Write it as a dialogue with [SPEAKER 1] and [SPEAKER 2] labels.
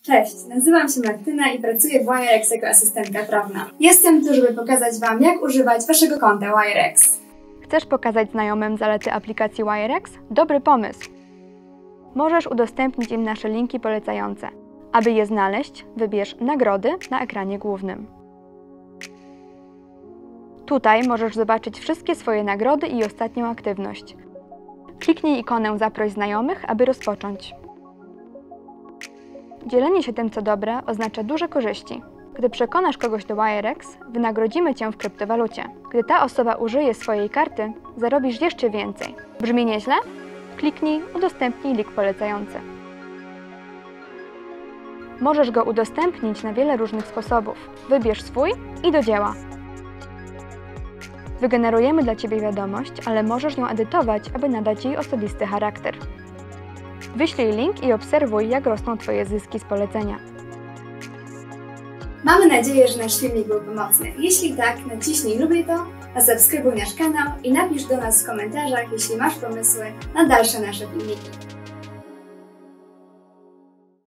[SPEAKER 1] Cześć, nazywam się Martyna i pracuję w WireX jako asystentka prawna. Jestem tu, żeby pokazać Wam, jak używać Waszego konta WireX.
[SPEAKER 2] Chcesz pokazać znajomym zalety aplikacji WireX? Dobry pomysł! Możesz udostępnić im nasze linki polecające. Aby je znaleźć, wybierz Nagrody na ekranie głównym. Tutaj możesz zobaczyć wszystkie swoje nagrody i ostatnią aktywność. Kliknij ikonę Zaproś znajomych, aby rozpocząć. Dzielenie się tym, co dobre, oznacza duże korzyści. Gdy przekonasz kogoś do WireX, wynagrodzimy Cię w kryptowalucie. Gdy ta osoba użyje swojej karty, zarobisz jeszcze więcej. Brzmi nieźle? Kliknij Udostępnij link polecający. Możesz go udostępnić na wiele różnych sposobów. Wybierz swój i do dzieła. Wygenerujemy dla Ciebie wiadomość, ale możesz ją edytować, aby nadać jej osobisty charakter. Wyślij link i obserwuj, jak rosną Twoje zyski z polecenia.
[SPEAKER 1] Mamy nadzieję, że nasz filmik był pomocny. Jeśli tak, naciśnij lubię to, a subskrybuj nasz kanał i napisz do nas w komentarzach, jeśli masz pomysły na dalsze nasze filmiki.